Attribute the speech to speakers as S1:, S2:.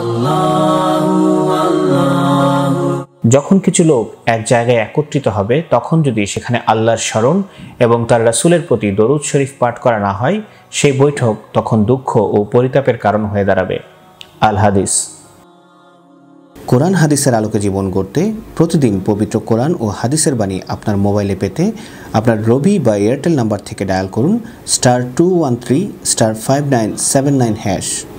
S1: যখন কিছু লোক এক জায়গায় একত্রিত হবে তখন যদি সেখানে আল্লাহর স্মরণ এবং তার রাসূলের প্রতি দরুদ শরীফ পাঠ করা না হয়, সেই বৈঠক তখন দুঃখ ও পরিতাপের কারণ হয়ে দাঁড়াবে। আল হাদিস।
S2: কোরআন হাদিসের আলোকে জীবন গড়তে প্রতিদিন পবিত্র কোরআন ও হাদিসের বাণী আপনার মোবাইলে পেতে আপনার রবি বা এয়ারটেল নাম্বার থেকে ডায়াল করুন *213*5979#।